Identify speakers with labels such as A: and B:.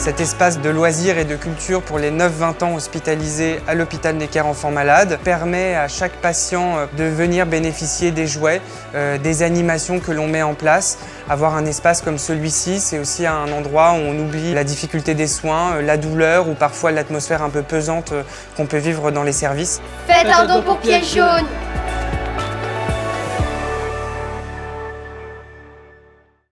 A: Cet espace de loisirs et de culture pour les 9-20 ans hospitalisés à l'hôpital Necker Enfants Malades permet à chaque patient de venir bénéficier des jouets, des animations que l'on met en place. Avoir un espace comme celui-ci, c'est aussi un endroit où on oublie la difficulté des soins, la douleur ou parfois l'atmosphère un peu pesante qu'on peut vivre dans les services.
B: Faites un don pour Piège Jaune!